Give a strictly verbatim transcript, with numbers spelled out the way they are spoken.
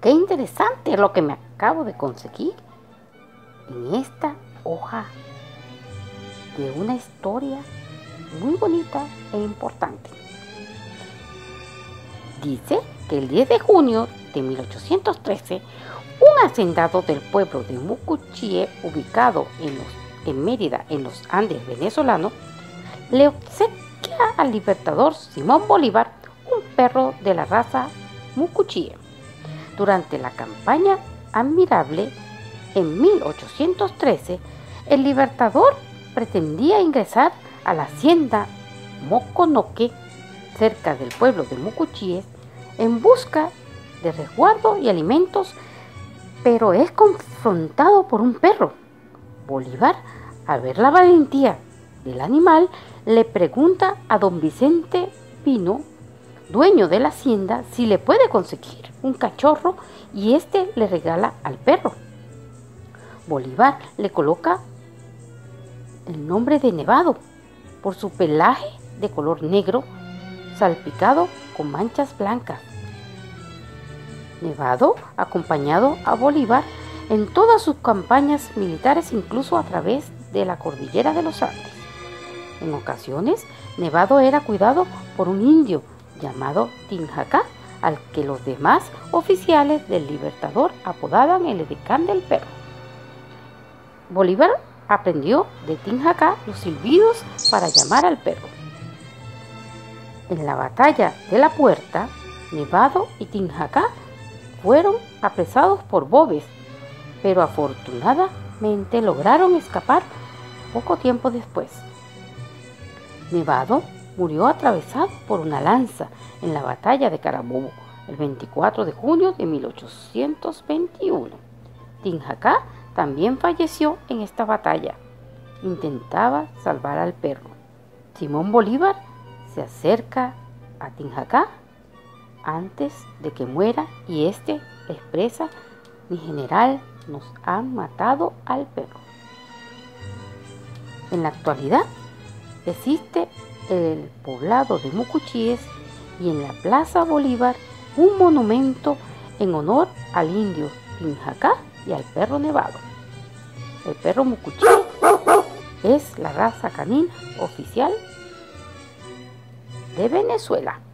qué interesante lo que me acabo de conseguir en esta hoja de una historia muy bonita e importante. Dice que el diez de junio de mil ochocientos trece, un hacendado del pueblo de Mucuchíe, ubicado en, los, en Mérida, en los Andes venezolanos, le obsequia al libertador Simón Bolívar un perro de la raza Mucuchíe. Durante la campaña Admirable, en mil ochocientos trece, el libertador pretendía ingresar a la hacienda Moconoque, cerca del pueblo de Mucuchíes, en busca de resguardo y alimentos, pero es confrontado por un perro. Bolívar, al ver la valentía del animal, le pregunta a don Vicente Pino, dueño de la hacienda, si le puede conseguir un cachorro, y este le regala al perro. Bolívar le coloca el nombre de Nevado por su pelaje de color negro salpicado con manchas blancas. Nevado acompañado a Bolívar en todas sus campañas militares, incluso a través de la cordillera de los Andes. En ocasiones, Nevado era cuidado por un indio llamado Tinjacá, al que los demás oficiales del libertador apodaban el edecán del perro. Bolívar aprendió de Tinjacá los silbidos para llamar al perro. En la batalla de la Puerta, Nevado y Tinjacá fueron apresados por Boves, pero afortunadamente lograron escapar poco tiempo después. Nevado murió atravesado por una lanza en la batalla de Carabobo el veinticuatro de junio de mil ochocientos veintiuno. Tinjacá también falleció en esta batalla. Intentaba salvar al perro. Simón Bolívar se acerca a Tinjacá antes de que muera y este expresa: mi general, nos han matado al perro. En la actualidad existe el poblado de Mucuchíes y en la Plaza Bolívar un monumento en honor al indio Tinjacá y al perro Nevado. El perro Mucuchíe es la raza canina oficial de Venezuela.